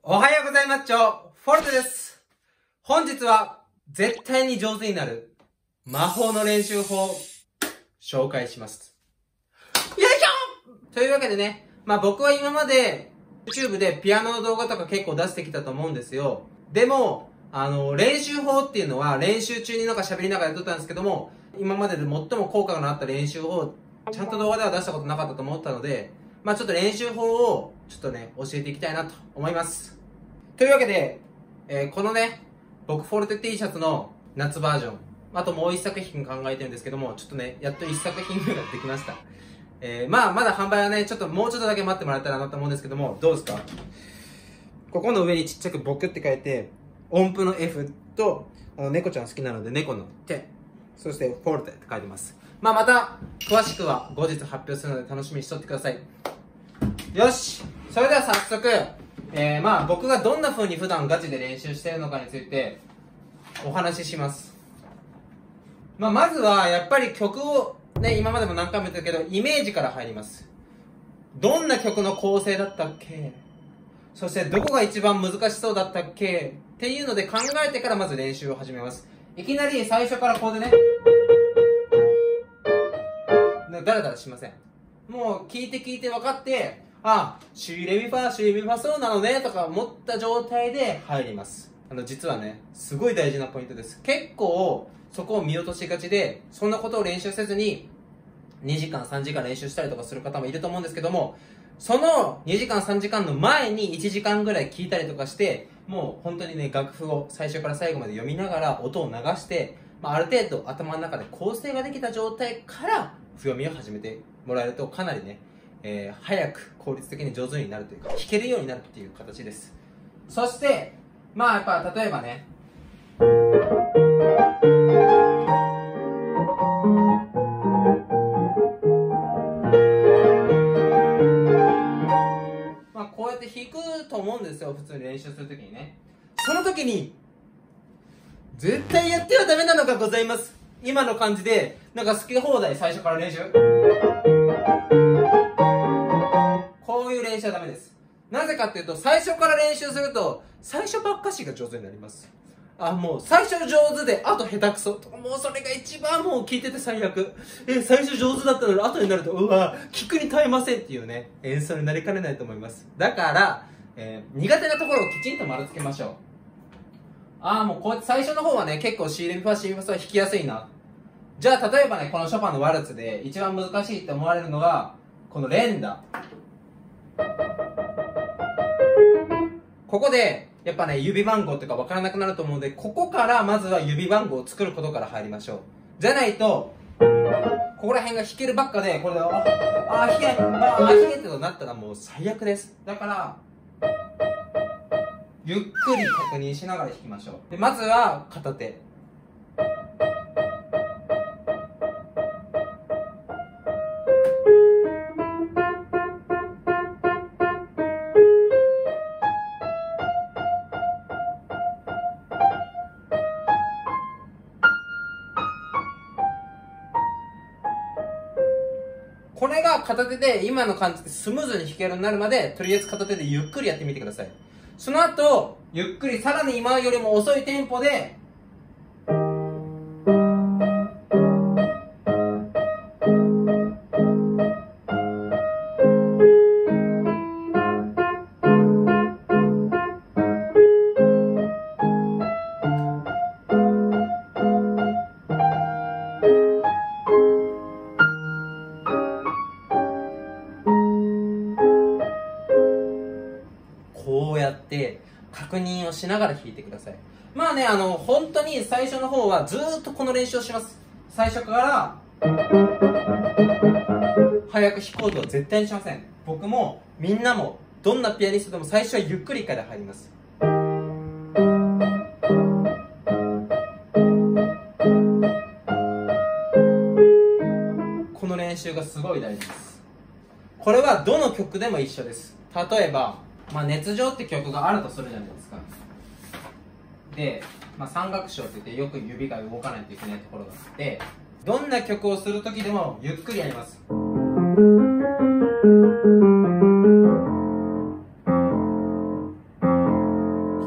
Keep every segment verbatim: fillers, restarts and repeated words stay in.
おはようございます。フォルテです。本日は絶対に上手になる魔法の練習法を紹介します。よいしょというわけでね、まあ僕は今まで YouTube でピアノの動画とか結構出してきたと思うんですよ。でも、あの、練習法っていうのは練習中になんか喋りながらやっとったんですけども、今までで最も効果のあった練習法をちゃんと動画では出したことなかったと思ったので、まあちょっと練習法をちょっとね、教えていきたいなと思います。というわけで、えー、このね、僕フォルテ T シャツの夏バージョン、あともう一作品考えてるんですけども、ちょっとね、やっと一作品目ができました。えー、まあまだ販売はね、ちょっともうちょっとだけ待ってもらえたらなと思うんですけども、どうですか？ここの上にちっちゃく僕って書いて、音符の F と、あの猫ちゃん好きなので猫の手、そしてフォルテって書いてます。まあまた、詳しくは後日発表するので楽しみにしとってください。よし！それでは早速、えー、まあ僕がどんな風に普段ガチで練習しているのかについてお話しします。まあまずはやっぱり曲をね、今までも何回も言ったけど、イメージから入ります。どんな曲の構成だったっけ？そしてどこが一番難しそうだったっけっていうので考えてからまず練習を始めます。いきなり最初からこうでね、ダラダラしません。もう聞いて聞いて分かって、あ、シーレミファシーレミファそうなのねとか思った状態で入ります。あの実はね、すごい大事なポイントです。結構そこを見落としがちで、そんなことを練習せずににじかんさんじかん練習したりとかする方もいると思うんですけども、そのにじかんさんじかんの前にいちじかんぐらい聞いたりとかして、もう本当にね、楽譜を最初から最後まで読みながら音を流して、まあ、ある程度頭の中で構成ができた状態から譜読みを始めてもらえるとかなりね、えー、早く効率的に上手になるというか、弾けるようになるっていう形です。そしてまあやっぱ例えばね、まあこうやって弾くと思うんですよ、普通に練習するときにね。その時に絶対やってはダメなのがございます。今の感じでなんか好き放題最初から練習、こういう練習はダメです。なぜかっていうと、最初から練習すると最初ばっかしが上手になります。あ、もう最初上手であと下手くそとか、もうそれが一番もう聞いてて最悪。え最初上手だったのに後になると、うわ聞くに耐えませんっていうね、演奏になりかねないと思います。だから、えー、苦手なところをきちんと丸つけましょう。ああ、もうこうやって最初の方はね、結構シーレミファシーレミファソは弾きやすいな。じゃあ例えばね、このショパンのワルツで一番難しいって思われるのがこの連打。ここでやっぱね、指番号とか分からなくなると思うので、ここからまずは指番号を作ることから入りましょう。じゃないとここら辺が弾けるばっかで、これでああ弾けああ弾けってとなったらもう最悪です。だからゆっくり確認しながら弾きましょう。でまずは片手、これが片手で今の感じでスムーズに弾けるようになるまで、とりあえず片手でゆっくりやってみてください。その後ゆっくりさらに今よりも遅いテンポでこうやって確認をしながら弾いてください。まあね、あの本当に最初の方はずーっとこの練習をします。最初から早く弾こうとは絶対にしません。僕もみんなもどんなピアニストでも最初はゆっくりから入ります。この練習がすごい大事です。これはどの曲でも一緒です。例えばまあ、熱情って曲があるとするじゃないですか。で、まあ、三楽章って言ってよく指が動かないといけないところがあって、どんな曲をするときでもゆっくりやります。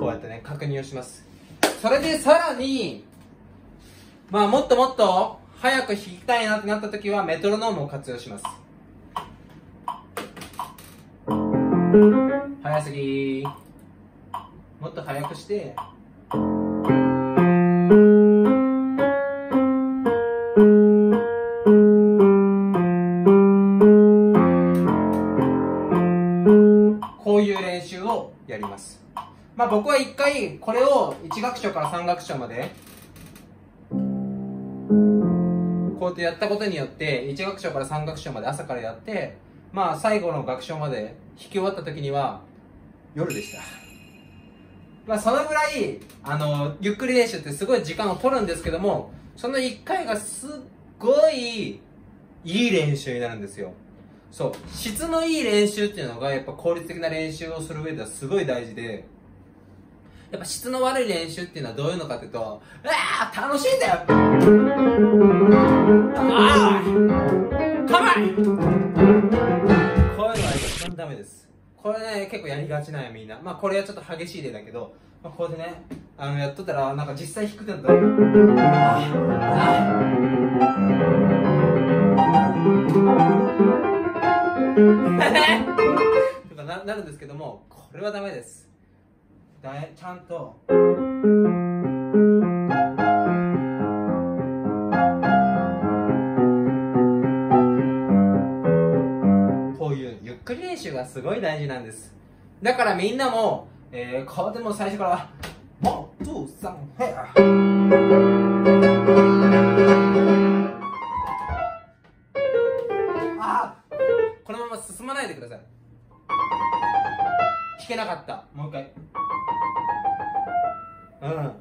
こうやってね、確認をします。それでさらに、まあもっともっと早く弾きたいなってなった時はメトロノームを活用します。早すぎー。もっと早くして。こういう練習をやります。まあ僕は一回これをいち楽章からさん楽章までこうやってやったことによっていち楽章からさん楽章まで朝からやって、まあ最後の楽章まで弾き終わった時には夜でした。まあそのぐらいあのゆっくり練習ってすごい時間を取るんですけども、そのいっかいがすっごいいい練習になるんですよ。そう、質のいい練習っていうのがやっぱ効率的な練習をする上ではすごい大事で、やっぱ質の悪い練習っていうのはどういうのかっていうと、ああ楽しいんだよ、ああかわいい、こういうのは一番ダメです。これね結構やりがちなんやみんな。まあこれはちょっと激しい例だけど、まあ、こうやってねあのやっとったらなんか実際低くなったらああとか な, なるんですけども、これはダメです。だちゃんとこういうゆっくり練習がすごい大事なんです。だからみんなも、えー、こうでも最初からワン、ツー、サン、ヘアこのまま進まないでください。弾けなかった。もう一回。うん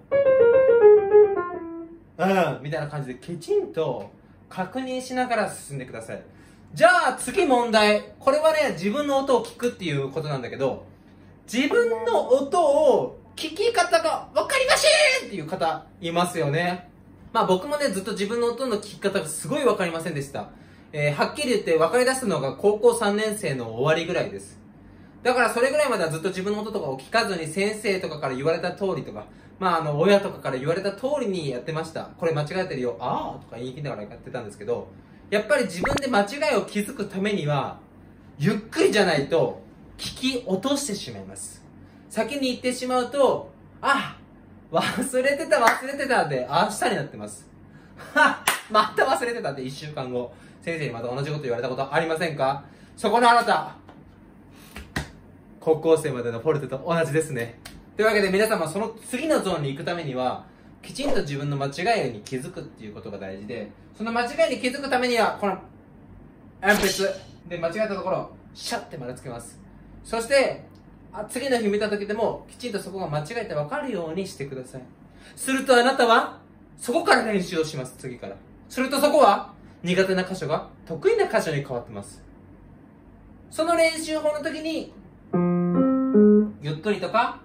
うんみたいな感じできちんと確認しながら進んでください。じゃあ次問題。これはね自分の音を聞くっていうことなんだけど、自分の音を聞き方が分かりませんっていう方いますよね。まあ僕もねずっと自分の音の聞き方がすごい分かりませんでした。えー、はっきり言って分かり出すのが高校さんねん生の終わりぐらいです。だからそれぐらいまではずっと自分の音とかを聞かずに先生とかから言われた通りとか、まああの親とかから言われた通りにやってました。これ間違えてるよ、あーとか言い切りながらやってたんですけど、やっぱり自分で間違いを気づくためにはゆっくりじゃないと聞き落としてしまいます。先に言ってしまうと、あ忘れてた忘れてたで明日になってます。はまた忘れてたっていっしゅうかんご先生にまた同じこと言われたことありませんか？そこのあなた、高校生までのフォルテと同じですね。というわけで皆様、その次のゾーンに行くためにはきちんと自分の間違いに気づくっていうことが大事で、その間違いに気づくためにはこの鉛筆で間違えたところシャッて丸つけます。そしてあ次の日見た時でもきちんとそこが間違えて分かるようにしてください。するとあなたはそこから練習をします。次からするとそこは苦手な箇所が得意な箇所に変わってます。その練習法の時にゆっくりとか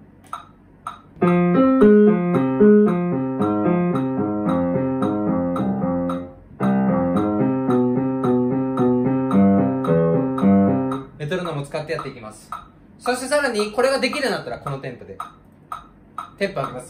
メトロノームを使ってやっていきます。そしてさらにこれができるようになったらこのテンポでテンポ上げます。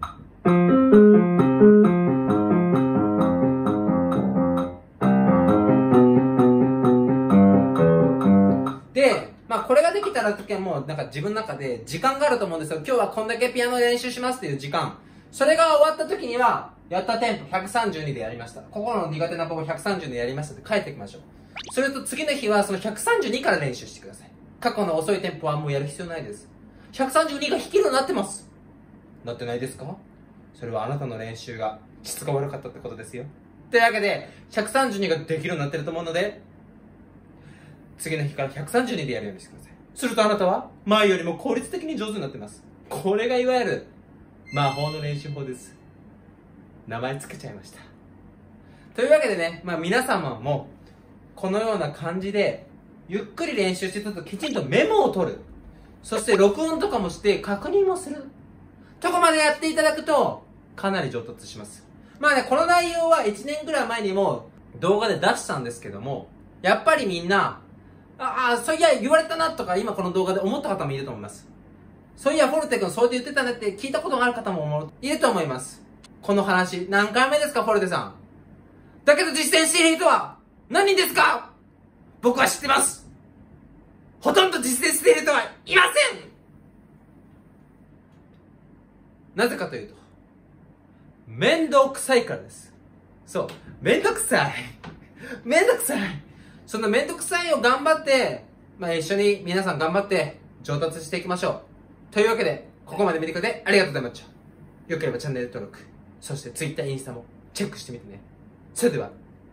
で、まあこれができたら時はもうなんか自分の中で時間があると思うんですよ。今日はこんだけピアノ練習しますっていう時間。それが終わった時にはやったテンポひゃくさんじゅうにでやりました。ここの苦手なここひゃくさんじゅうにでやりましたって帰ってきましょう。それと次の日はそのひゃくさんじゅうにから練習してください。過去の遅いテンポはもうやる必要ないです。ひゃくさんじゅうにが弾けるようになってます。なってないですか？それはあなたの練習が質が悪かったってことですよ。というわけでひゃくさんじゅうにができるようになってると思うので、次の日からひゃくさんじゅうにでやるようにしてください。するとあなたは前よりも効率的に上手になってます。これがいわゆる魔法の練習法です。名前つけちゃいました。というわけでね、まあ皆様もこのような感じでゆっくり練習してちょっときちんとメモを取る、そして録音とかもして確認もするとこまでやっていただくとかなり上達します。まあね、この内容はいちねんぐらい前にも動画で出したんですけども、やっぱりみんなああそういや言われたなとか今この動画で思った方もいると思います。 そういや、フォルテ君そうやって言ってたねって聞いたことがある方もいると思います。この話、何回目ですか、フォルテさん。だけど実践している人は何人ですか？僕は知ってます。ほとんど実践している人はいません。なぜかというと、めんどくさいからです。そう、めんどくさい。めんどくさい。そのめんどくさいを頑張って、まあ一緒に皆さん頑張って上達していきましょう。というわけで、ここまで見てくれてありがとうございました。よければチャンネル登録、そして Twitter、インスタもチェックしてみてね。それでは、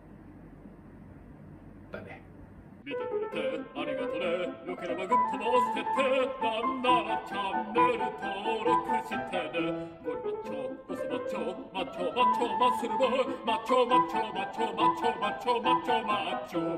バイバイ。 見てくれてありがとね。よければグッドも押してて、なんならチャンネル登録してね。ゴリマッチョ、ボスマッチョ、マッチョマッチョマッスルボーイ、マッチョマッチョマッチョマッチョマッチョマッチョマッチョ